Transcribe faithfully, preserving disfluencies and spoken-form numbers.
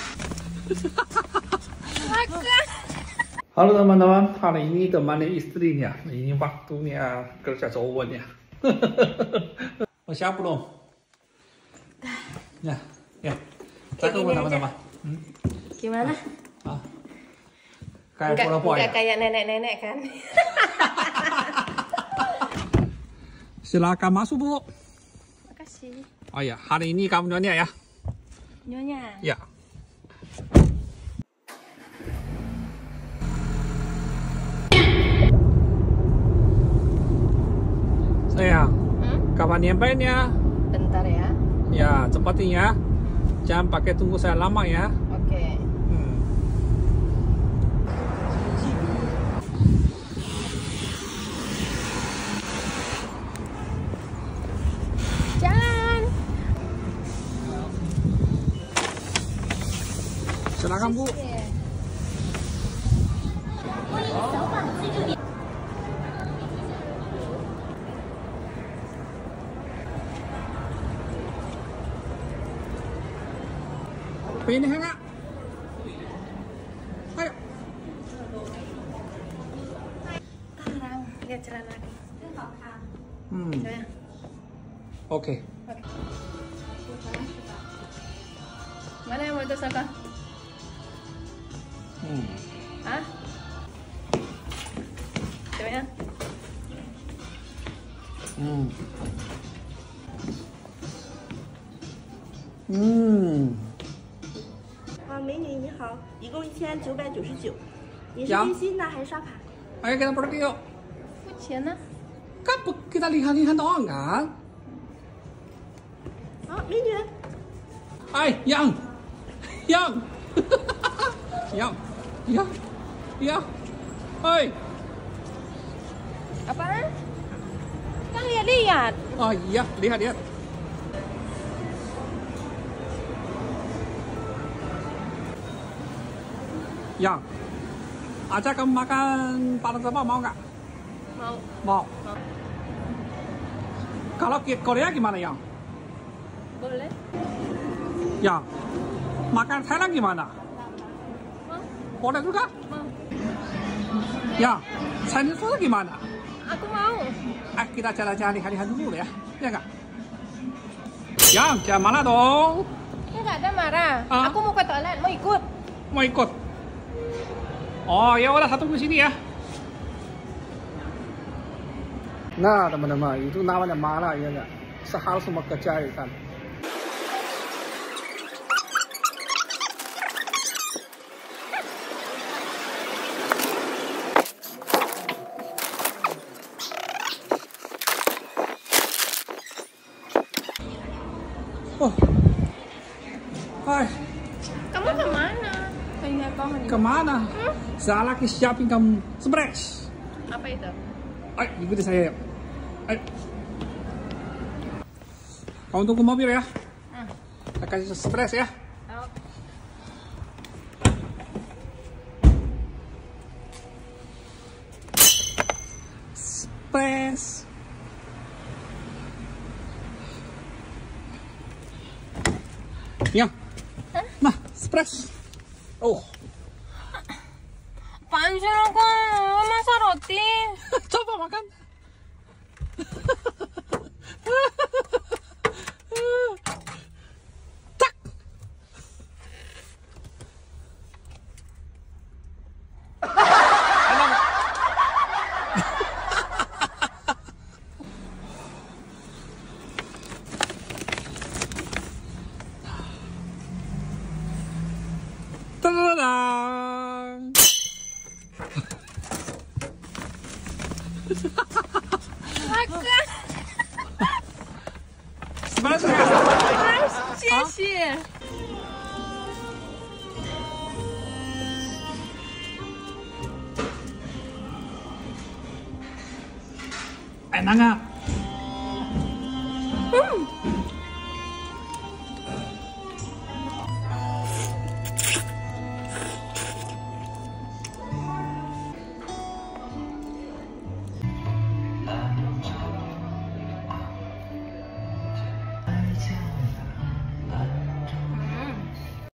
Halo teman-teman, hari ini temani istrinya. Ini waktunya kerja cowoknya. Mau siap belum? Ya, ya. Saya tunggu teman-teman. Hmm? Gimana? Ah. Kayak pola-pola ya? Kayak nenek-nenek kan? Silakan masuk, Bu. Makasih. Oh ya, hari ini kamu nyonya ya? Nyonya. Ya. Sayang, hmm? Kapan nyampainya? Bentar ya. Ya, cepatin ya. Jangan pakai tunggu saya lama ya. Oke. Hmm. Jalan. Silakan, Bu. Ini enggak? Ayo. Sekarang lihat celana aku. Hmm. Coba. Oke. Oke. Mana yang mau tersangka? Hmm. Hah? Coba ya. Hmm. Hmm. 美女你好，一共一千九百九十九。你是呀微信的还是刷卡？ Ayo kita pergi yuk. Fujian ah. Kan kita lihat-lihat doang kan? 好，美女， Hai, Yang. Yang. Yang. Ya. Ya. Hai. Apaan? Kan lihat-lihat. Oh iya, lihat-lihat. Yang, ajak kamu makan padang tebal mau nggak? Mau. Mau. Mau. Kalau ke Korea gimana Yang? Boleh. Yang, makan Thailand gimana? Mau. Boleh juga? Mau. Yang, Chinese food gimana? Aku mau. Ah, kita jalan-jalan lihat-lihat dulu ya, ya nggak? Yang, jangan marah dong. Ya nggak ada marah. Ah. Aku mau ke toilet, mau ikut. Mau ikut? Oh ya udah, satu di sini ya. Nah teman-teman, itu namanya marah ya nggak? Seharus semua kerja kan. Oh, hai. Kamu kemana? Kayaknya kau Kemana? Hmm? Saya lagi siapin kamu splash. Apa itu? Ayo, ikuti saya. Ayo. Kamu tunggu mobil ya. Hmm. Saya kasih splash ya. Oh. Splash. Yang. Hah? Nah, splash. Oh. Apaan sih aku? Masa roti? Coba makan. Tak. Enak. Tadang. Makan. Sebenarnya Cici. enak nggak?